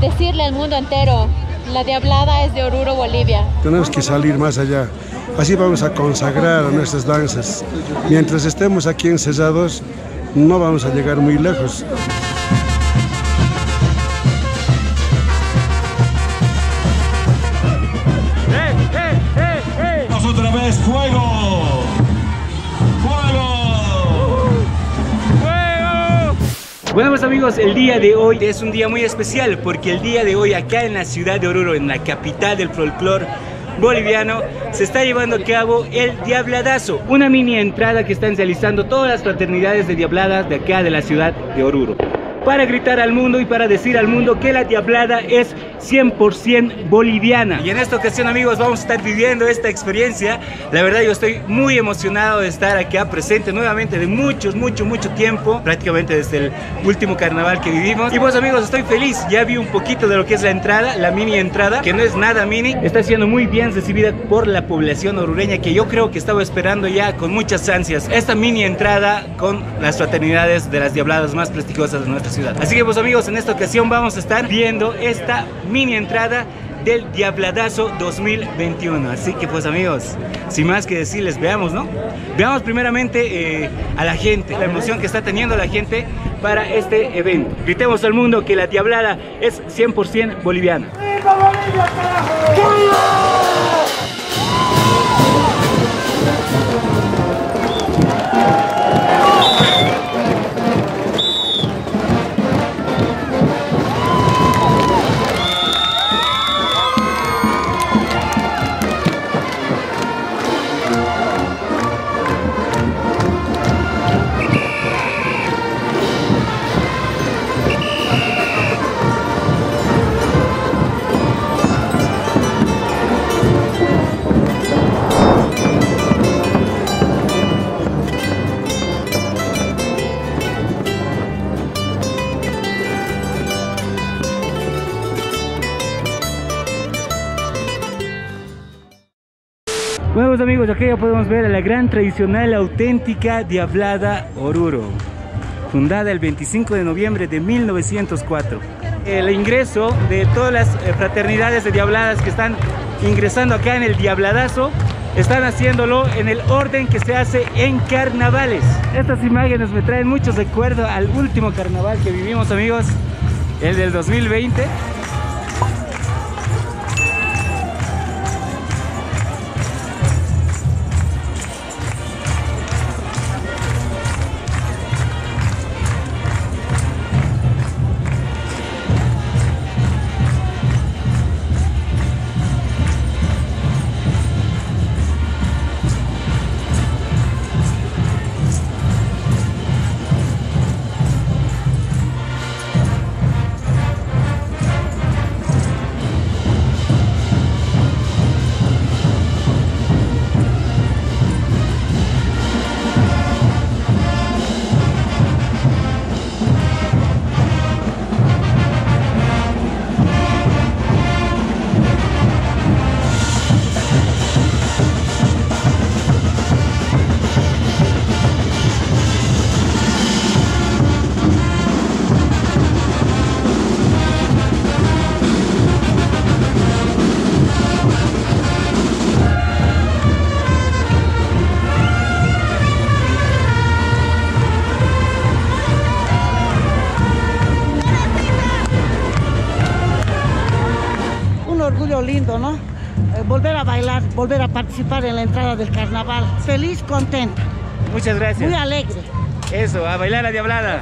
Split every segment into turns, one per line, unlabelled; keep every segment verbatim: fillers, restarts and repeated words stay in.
decirle al mundo entero, la Diablada es de Oruro, Bolivia.
Tenemos que salir más allá. Así vamos a consagrar a nuestras danzas. Mientras estemos aquí encerrados, no vamos a llegar muy lejos.
Otra vez, fuego, fuego, fuego.
Bueno, pues amigos, el día de hoy es un día muy especial porque el día de hoy acá en la ciudad de Oruro, en la capital del folclore boliviano, se está llevando a cabo el Diabladazo, una mini entrada que están realizando todas las fraternidades de diabladas de acá de la ciudad de Oruro, para gritar al mundo y para decir al mundo que la Diablada es cien por ciento boliviana. Y en esta ocasión, amigos, vamos a estar viviendo esta experiencia. La verdad, yo estoy muy emocionado de estar acá presente nuevamente de mucho, mucho, mucho tiempo, prácticamente desde el último carnaval que vivimos. Y pues, amigos, estoy feliz. Ya vi un poquito de lo que es la entrada, la mini entrada, que no es nada mini. Está siendo muy bien recibida por la población orureña, que yo creo que estaba esperando ya con muchas ansias esta mini entrada con las fraternidades de las diabladas más prestigiosas de nuestra ciudad. Así que pues, amigos, en esta ocasión vamos a estar viendo esta mini entrada del Diabladazo dos mil veintiuno. Así que pues, amigos, sin más que decirles, veamos, ¿no? Veamos primeramente eh, a la gente, la emoción que está teniendo la gente para este evento. Gritemos al mundo que la Diablada es cien por ciento boliviana. ¡Viva Bolivia, carajo! Bueno, pues, amigos, aquí ya podemos ver a la gran tradicional auténtica Diablada Oruro, fundada el veinticinco de noviembre de mil novecientos cuatro. El ingreso de todas las fraternidades de diabladas que están ingresando acá en el Diabladazo, están haciéndolo en el orden que se hace en carnavales. Estas imágenes me traen muchos recuerdos al último carnaval que vivimos, amigos, el del dos mil veinte.
Lindo, ¿no? Eh, volver a bailar, volver a participar en la entrada del carnaval. Feliz, contenta.
Muchas gracias.
Muy alegre.
Eso, a bailar la Diablada.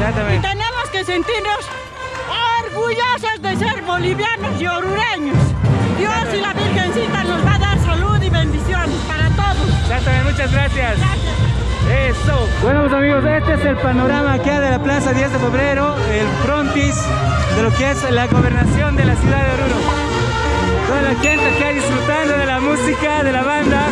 Exactamente.
Y tenemos que sentirnos orgullosos de ser bolivianos y orureños. Dios y la Virgencita nos va a dar salud y bendiciones para todos.
Exactamente, muchas gracias.
Gracias.
Eso. Bueno, pues amigos, este es el panorama que hay de la Plaza diez de febrero, el frontis de lo que es la gobernación de la ciudad de Oruro. Toda la gente acá disfrutando de la música, de la banda.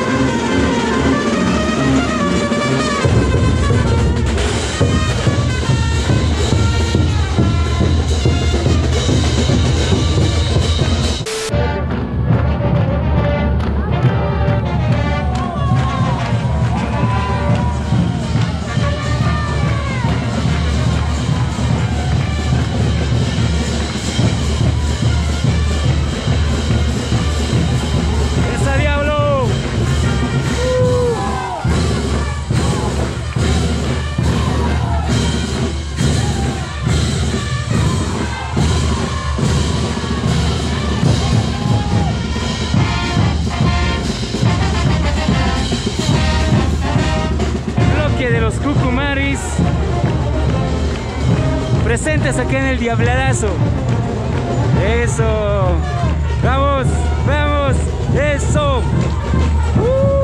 De los Cucumaris presentes acá en el Diabladazo. Eso, vamos, vamos, eso. uh.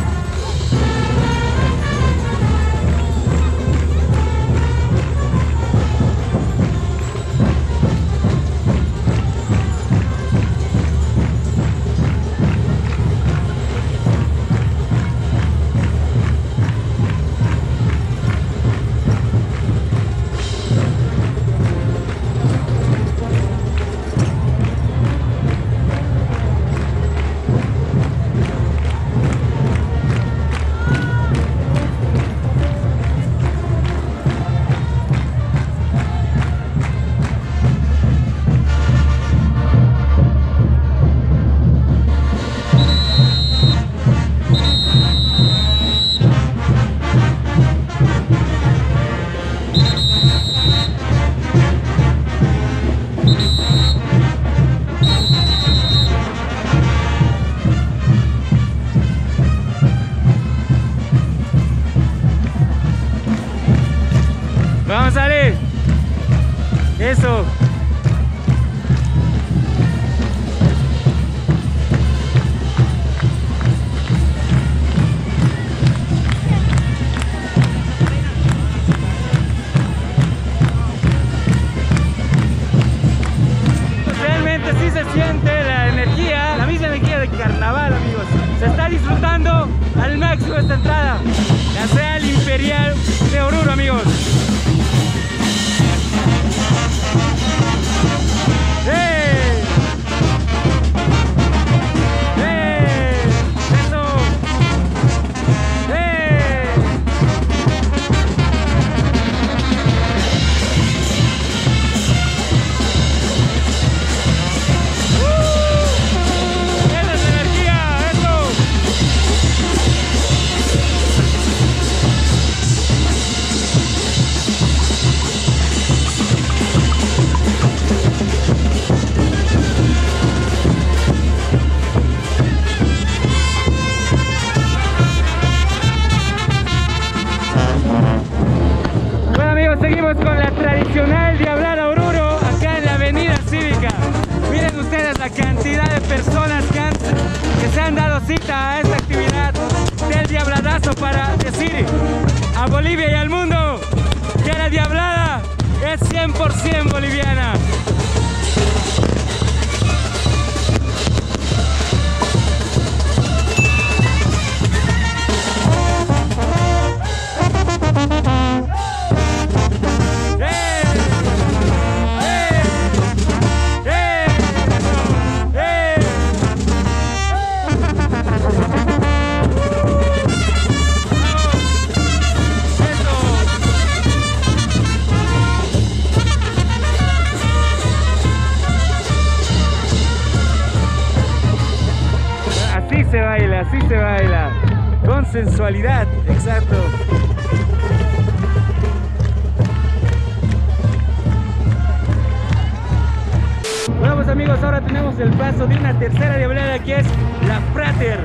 Vamos a salir. Eso. Realmente sí se siente la energía, la misma energía de carnaval, amigos. Se está disfrutando al máximo esta entrada. La Real Imperial de Oruro, amigos. ¡Hey! ¡Hey! ¡Eso! ¡Hey! ¡Uh! ¡Esa es la energía! ¡Eso! Seguimos con la tradicional Diablada Oruro acá en la avenida Cívica. Miren ustedes la cantidad de personas que, han, que se han dado cita a esta actividad del Diabladazo para decir a Bolivia y al mundo que la Diablada es cien por ciento boliviana. Se baila, así se baila, con sensualidad, exacto. Bueno, pues amigos, ahora tenemos el paso de una tercera diablada que es la Frater.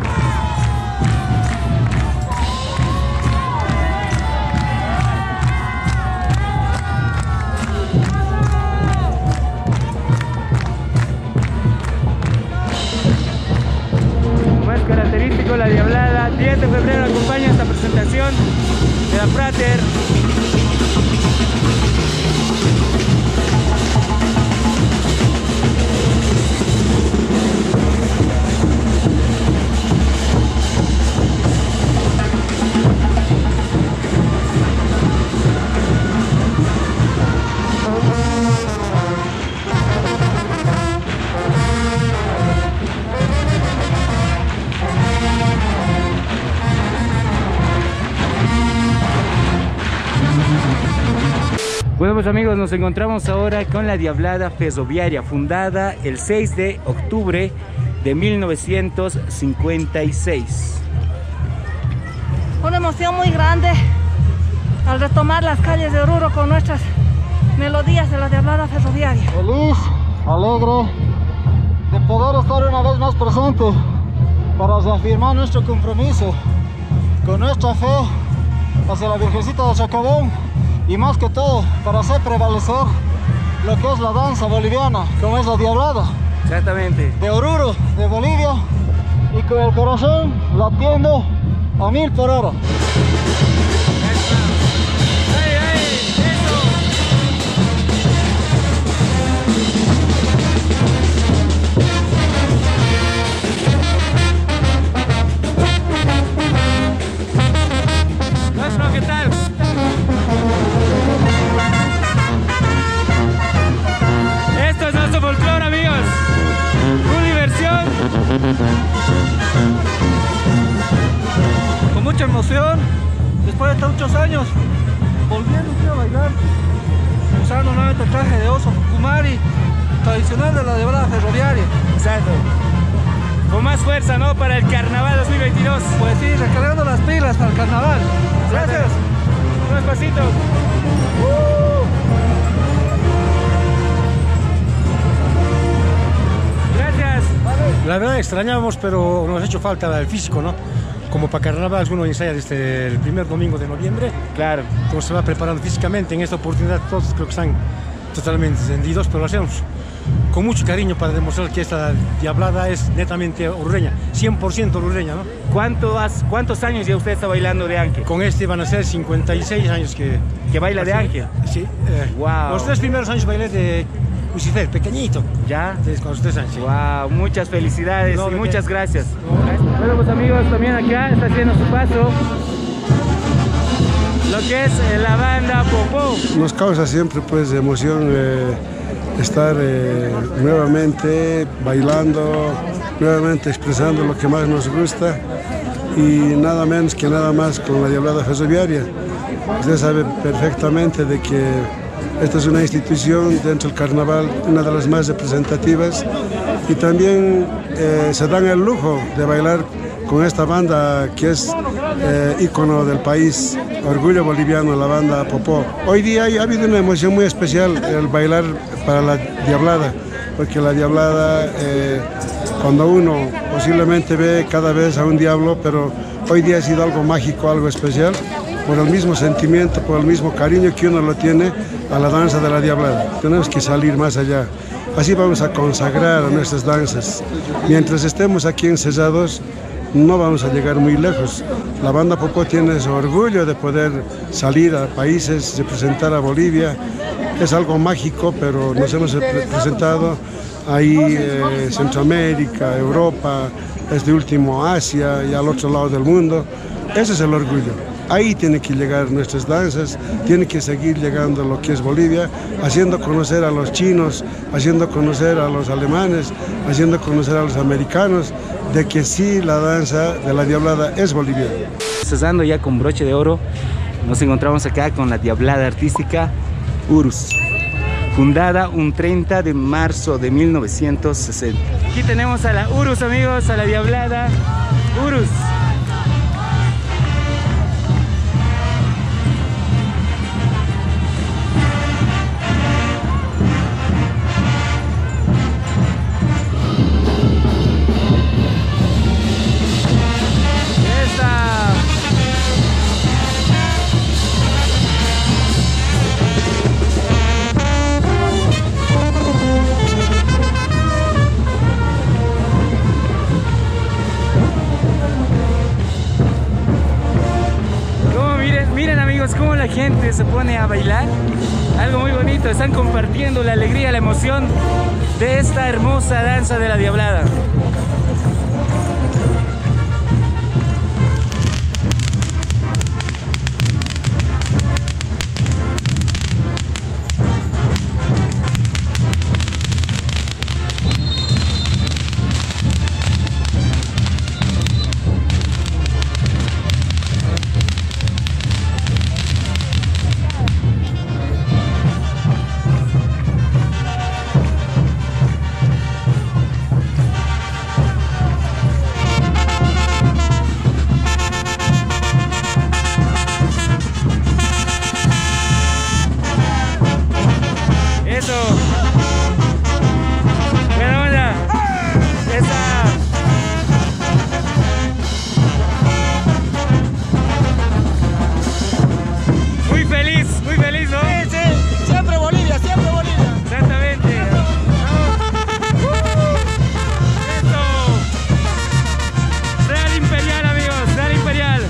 Bueno, pues amigos, nos encontramos ahora con la Diablada Ferroviaria, fundada el seis de octubre de mil novecientos cincuenta y seis.
Una emoción muy grande al retomar las calles de Oruro con nuestras melodías de la Diablada Ferroviaria.
Feliz, alegre de poder estar una vez más presente para reafirmar nuestro compromiso con nuestra fe hacia la Virgencita de Chacabón y más que todo para hacer prevalecer lo que es la danza boliviana, como es la Diablada.
Exactamente.
De Oruro, de Bolivia, y con el corazón latiendo a mil por hora.
¿Qué tal? Esto es nuestro folclore, amigos. Full diversión.
Con mucha emoción, después de tantos años, volviendo aquí a bailar, usando nuevamente el traje de oso Kumari, tradicional de la Diablada Ferroviaria.
Exacto. Con más fuerza, ¿no? Para el carnaval dos mil veintidós.
Pues sí, recargando las pilas para el carnaval. Gracias.
Unos pasitos.
Uh.
Gracias.
La verdad extrañábamos, pero nos ha hecho falta el físico, ¿no? Como para carnaval uno ensaya desde el primer domingo de noviembre.
Claro.
Como se va preparando físicamente, en esta oportunidad todos creo que están totalmente encendidos, pero lo hacemos con mucho cariño para demostrar que esta Diablada es netamente orureña, cien por ciento orureña, ¿no?
¿Cuánto has, ¿Cuántos años ya usted está bailando de Ángel?
Con este van a ser cincuenta y seis años que...
¿Que baila de Ángel?
Sí. Eh,
wow.
Los tres primeros años bailé de Lucifer, pequeñito.
¿Ya?
Sí, con los tres años. Sí.
Wow, muchas felicidades no, y muchas qué? gracias.
No.
Bueno, pues amigos, también acá está haciendo su paso lo que es la banda Popó.
Nos causa siempre pues emoción eh, estar eh, nuevamente bailando, nuevamente expresando lo que más nos gusta y nada menos que nada más con la Diablada Ferroviaria. Usted sabe perfectamente de que esta es una institución dentro del carnaval, una de las más representativas y también eh, se dan el lujo de bailar con esta banda que es eh, ícono del país, orgullo boliviano, la banda Popó. Hoy día ha habido una emoción muy especial el bailar para la Diablada, porque la Diablada, eh, cuando uno posiblemente ve cada vez a un diablo, pero hoy día ha sido algo mágico, algo especial, por el mismo sentimiento, por el mismo cariño que uno lo tiene a la danza de la Diablada. Tenemos que salir más allá. Así vamos a consagrar a nuestras danzas. Mientras estemos aquí encerrados, no vamos a llegar muy lejos. La banda Popó tiene su orgullo de poder salir a países, representar a Bolivia. Es algo mágico, pero nos hemos presentado ahí eh, Centroamérica, Europa, este último Asia y al otro lado del mundo. Ese es el orgullo. Ahí tienen que llegar nuestras danzas, tiene que seguir llegando lo que es Bolivia, haciendo conocer a los chinos, haciendo conocer a los alemanes, haciendo conocer a los americanos, de que sí la danza de la Diablada es boliviana.
Cesando ya con broche de oro, nos encontramos acá con la Diablada Artística Urus, fundada un treinta de marzo de mil novecientos sesenta. Aquí tenemos a la Urus, amigos, a la Diablada Urus. Cómo la gente se pone a bailar, algo muy bonito, están compartiendo la alegría, la emoción de esta hermosa danza de la Diablada. Eso. Buena onda. Esa. Muy feliz, muy feliz, ¿no?
Sí, sí, siempre Bolivia, siempre Bolivia.
Exactamente. Eso. Real Imperial, amigos, Real Imperial.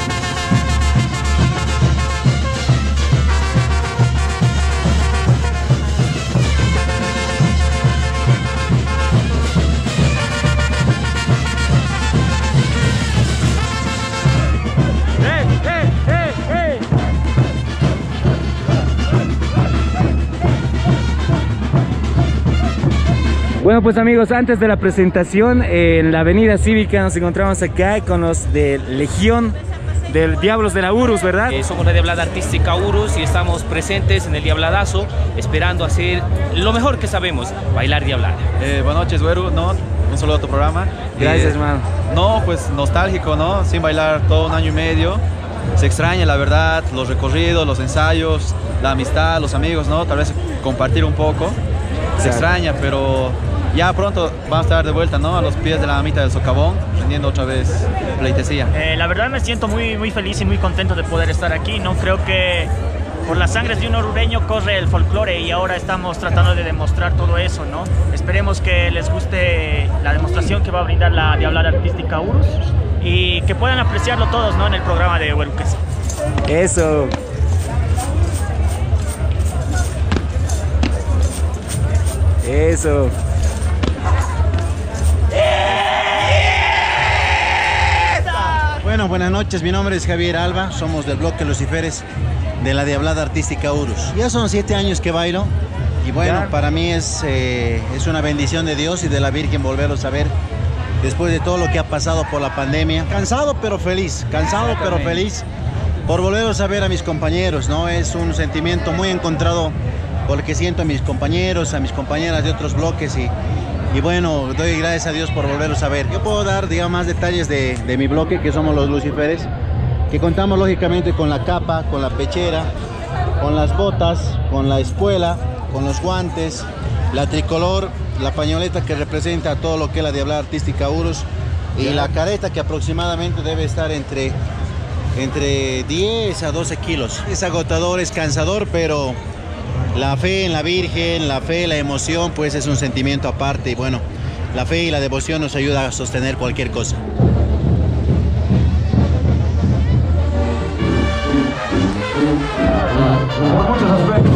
Bueno, pues amigos, antes de la presentación en la avenida Cívica nos encontramos acá con los de Legión del Diablos de la Urus, ¿verdad?
Eh, somos la Diablada Artística Urus y estamos presentes en el Diabladazo esperando hacer lo mejor que sabemos, bailar diablada.
Eh, buenas noches, güero, ¿no? Un saludo a tu programa.
Gracias,
eh,
hermano.
No, pues nostálgico, ¿no? Sin bailar todo un año y medio. Se extraña, la verdad, los recorridos, los ensayos, la amistad, los amigos, ¿no? Tal vez compartir un poco. Se extraña, pero ya pronto vamos a estar de vuelta, ¿no? A los pies de la mamita del socavón, rendiendo otra vez pleitesía.
Eh, la verdad me siento muy, muy feliz y muy contento de poder estar aquí, ¿no? Creo que por las sangres de un orureño corre el folclore y ahora estamos tratando de demostrar todo eso, ¿no? Esperemos que les guste la demostración que va a brindar la Diablada Artística Urus y que puedan apreciarlo todos, ¿no? En el programa de Hueruques.
Eso. Eso.
Bueno, buenas noches, mi nombre es Javier Alba, somos del bloque Luciferes de la Diablada Artística Urus. Ya son siete años que bailo y bueno, ya. Para mí es, eh, es una bendición de Dios y de la Virgen volverlos a ver después de todo lo que ha pasado por la pandemia. Cansado pero feliz, cansado pero feliz por volverlos a ver a mis compañeros, ¿no? Es un sentimiento muy encontrado porque siento a mis compañeros, a mis compañeras de otros bloques y Y bueno, doy gracias a Dios por volverlos a ver. Yo puedo dar, digamos, más detalles de, de mi bloque, que somos los Luciferes, que contamos lógicamente con la capa, con la pechera, con las botas, con la espuela, con los guantes, la tricolor, la pañoleta que representa todo lo que es la Diablada Artística Urus y la careta que aproximadamente debe estar entre, entre diez a doce kilos. Es agotador, es cansador, pero la fe en la Virgen, la fe, la emoción, pues es un sentimiento aparte y bueno, la fe y la devoción nos ayuda a sostener cualquier cosa.
Por muchos aspectos.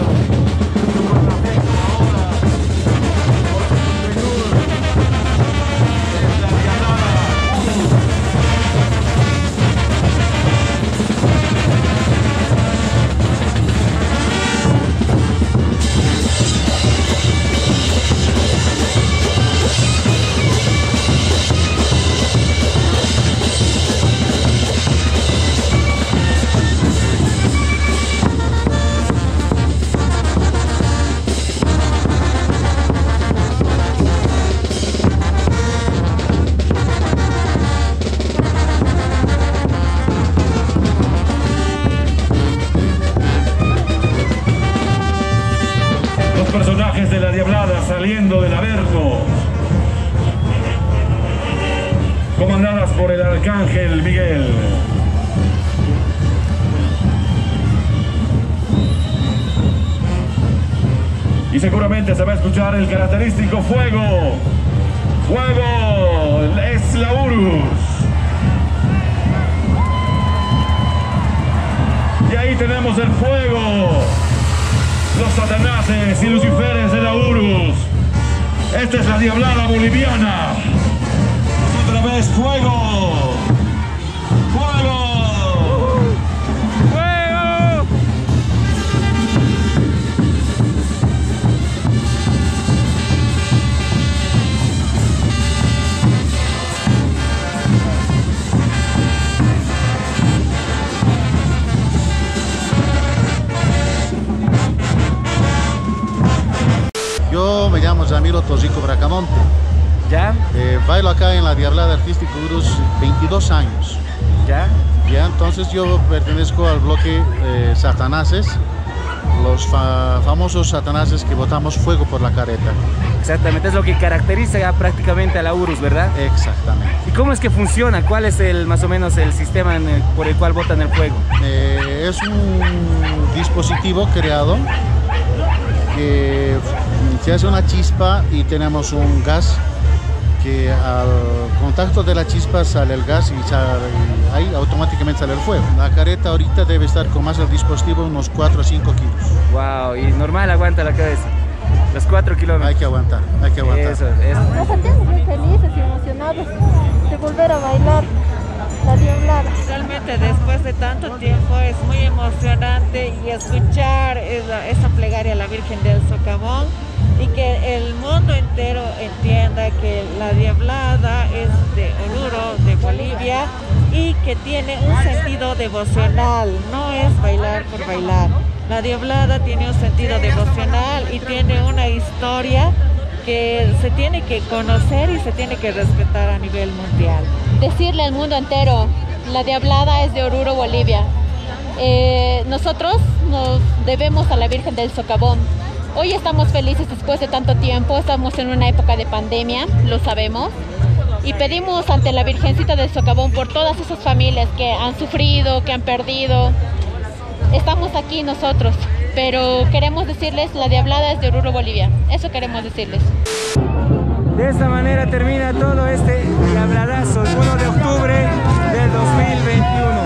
Personajes de la Diablada saliendo del Averno, comandadas por el Arcángel Miguel. Y seguramente se va a escuchar el característico fuego. Fuego es la Urus. Y ahí tenemos el fuego. Los Satanases y Luciferes de la Urus. Esta es la Diablada boliviana. Otra vez fuego. Fuego.
Fuego.
Yo me llamo Ramiro Torrico Bracamonte.
¿Ya?
Eh, bailo acá en la Diablada Artística Urus veintidós años.
¿Ya?
Ya, entonces yo pertenezco al bloque eh, Satanases
los fa famosos satanases que botamos fuego por la careta.
Exactamente, es lo que caracteriza ya prácticamente a la Urus, ¿verdad?
Exactamente.
¿Y cómo es que funciona? ¿Cuál es el más o menos el sistema en el, por el cual botan el fuego?
Eh, es un dispositivo creado que se hace una chispa y tenemos un gas que al contacto de la chispa sale el gas y, sale, y ahí automáticamente sale el fuego. La careta ahorita debe estar con más el dispositivo unos cuatro o cinco kilos.
Wow, y normal aguanta la cabeza. Los cuatro kilómetros.
Hay que aguantar, hay que aguantar.
Eso, eso.
Nos sentimos muy felices y emocionados de volver a bailar la Diablada.
Realmente después de tanto tiempo es muy emocionante y escuchar esa, esa plegaria a la Virgen del Socavón y que el mundo entero entienda que la Diablada es de Oruro, de Bolivia, y que tiene un sentido devocional, no es bailar por bailar. La Diablada tiene un sentido devocional y tiene una historia que se tiene que conocer y se tiene que respetar a nivel mundial.
Decirle al mundo entero, la Diablada es de Oruro, Bolivia. Eh, nosotros nos debemos a la Virgen del Socavón. Hoy estamos felices después de tanto tiempo, estamos en una época de pandemia, lo sabemos. Y pedimos ante la Virgencita del Socavón por todas esas familias que han sufrido, que han perdido. Estamos aquí nosotros, pero queremos decirles, la Diablada es de Oruro, Bolivia. Eso queremos decirles.
De esta manera termina todo este Diabladazo, el uno de octubre del dos mil veintiuno.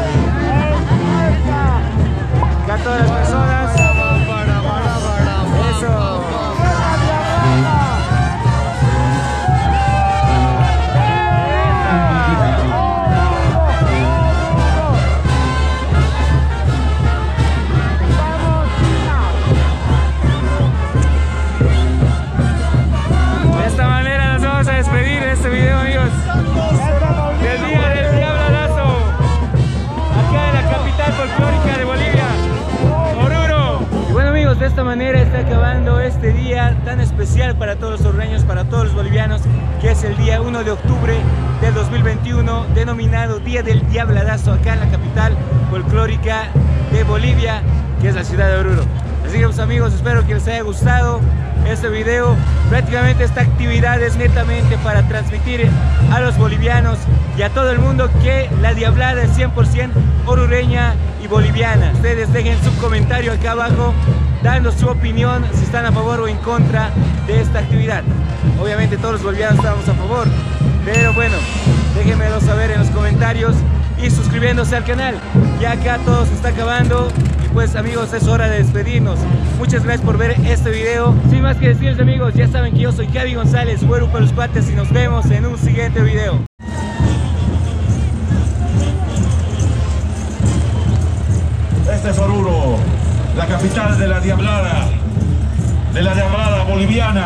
Acá todas las personas. Eso. De esta manera nos vamos a despedir de este video, amigos, del día del Diabladazo, acá en la capital folclórica de Bolivia, Oruro. Y bueno, amigos, de esta manera está acabando este día tan especial para todos los orureños, para todos los bolivianos, que es el día uno de octubre del dos mil veintiuno, denominado Día del Diabladazo, acá en la capital folclórica de Bolivia, que es la ciudad de Oruro. Así que, pues, amigos, espero que les haya gustado este video. Prácticamente esta actividad es netamente para transmitir a los bolivianos y a todo el mundo que la Diablada es cien por ciento orureña y boliviana. Ustedes dejen su comentario acá abajo dando su opinión, si están a favor o en contra de esta actividad. Obviamente todos los bolivianos estamos a favor, pero bueno, déjenmelo saber en los comentarios y suscribiéndose al canal. Ya acá todo se está acabando y pues, amigos, es hora de despedirnos. Muchas gracias por ver este video. Sin más que decirles, amigos, ya saben que yo soy Gaby González, güero para los cuates, y nos vemos en un siguiente video.
Este es Oruro, la capital de la Diablada, de la Diablada boliviana.